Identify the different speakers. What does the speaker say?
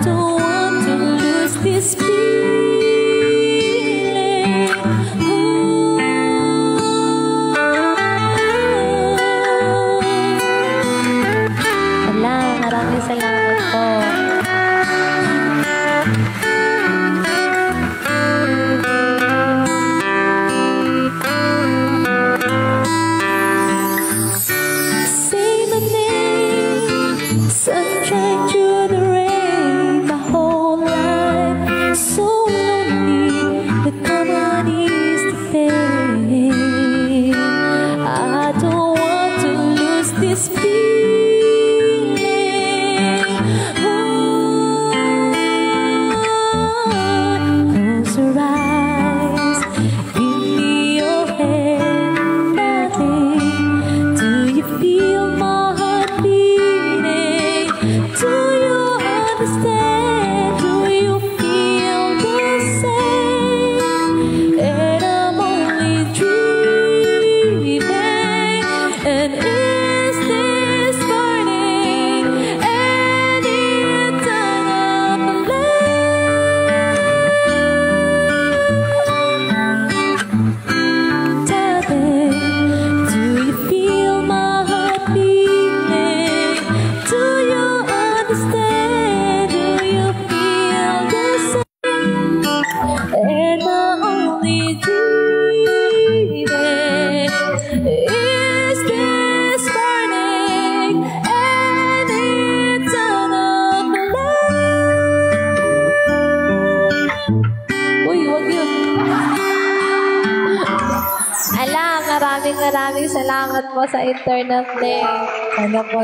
Speaker 1: don't want to lose this feeling. Maraming salamat po. Sunshine through the rain, my whole life so lonely, the common is the pain. I don't want to lose this feeling. Close your eyes, give me your hand, darling. Do you feel my heart beating? Do you understand? Do you feel the same? And I'm only dreaming. And is this burning an eternal flame? Darling, do you feel my heart beating? Do you understand? Do you feel the same? And I'm only dreaming. Is this burning an eternal flame? Uy, wag yun. Maraming salamat po sa internet day. Sana po